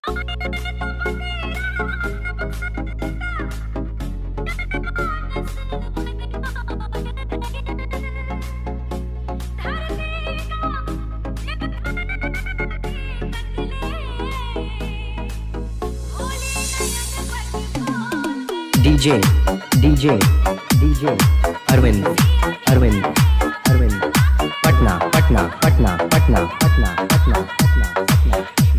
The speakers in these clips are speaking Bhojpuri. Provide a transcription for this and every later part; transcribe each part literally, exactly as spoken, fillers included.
DJ DJ DJ Arvind Arvind Arvind Patna Patna Patna Patna Patna Patna Patna Patna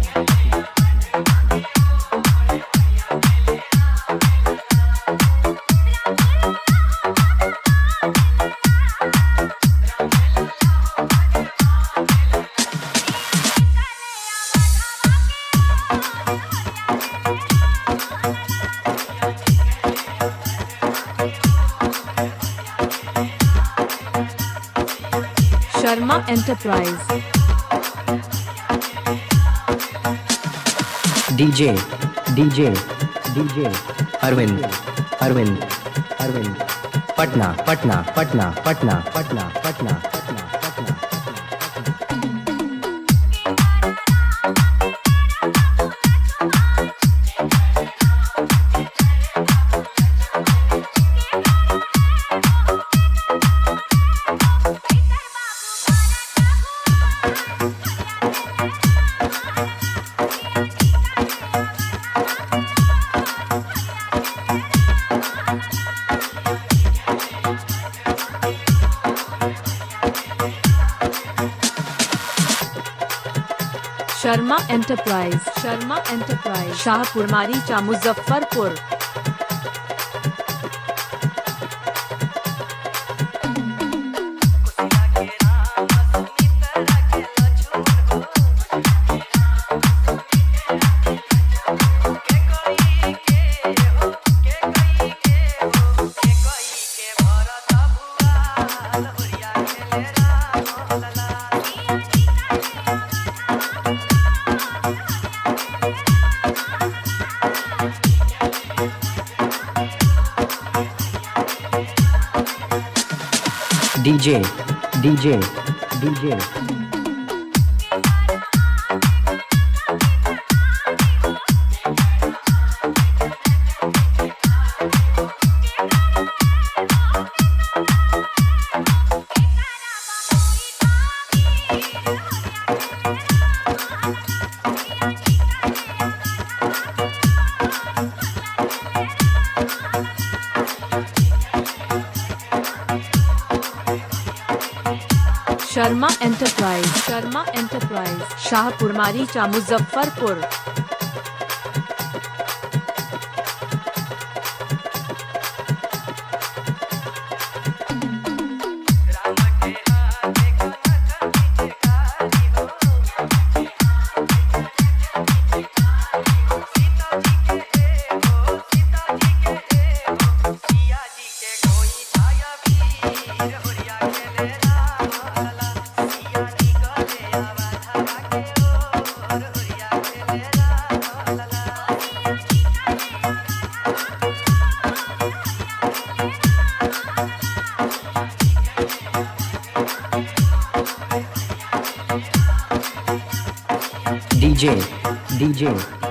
Sharma enterprise DJ DJ DJ Arvind Arvind Arvind Patna Patna Patna Patna Patna Patna Patna Patna Sharma enterprise Sharma enterprise Shahpur Maricha Muzaffarpur. DJ DJ DJ Sharma enterprise Sharma enterprise Shahpur Maricha Muzaffarpur. DJ DJ